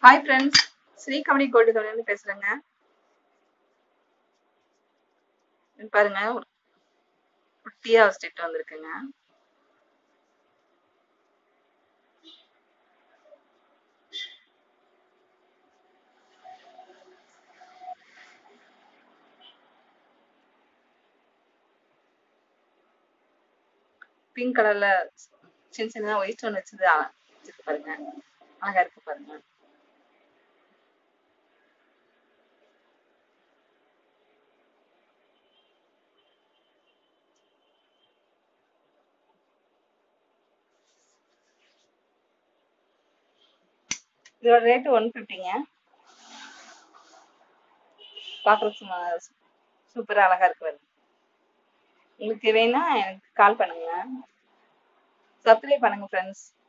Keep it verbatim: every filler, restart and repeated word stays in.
Hi friends, Shri Kamani gold கவனிலிருந்து பேசுறேங்க. பாருங்க, குட்டியா ஸ்டெட் வந்திருக்குங்க. பிங்க் கலர்ல சின்ன சின்ன ஒயிட் ஸ்டோன் வச்சது வச்சிருக்கு பாருங்க, அழகா இருக்கு பாருங்க. இதோட ரேட் ஒன் ஃபிஃப்டிங்க. பாக்குறதுக்கு சூப்பரா அழகா இருக்கு பாருங்க. உங்களுக்கு வேணா எனக்கு கால் பண்ணுங்க, சப்ஸ்கிரைப் பண்ணுங்க ஃப்ரெண்ட்ஸ்.